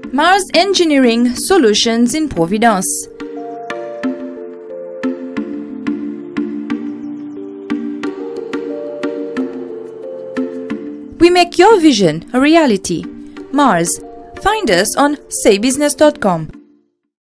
MARZ Engineering Solutions in Providence. We make your vision a reality. MARZ. Find us on Seybusiness.com.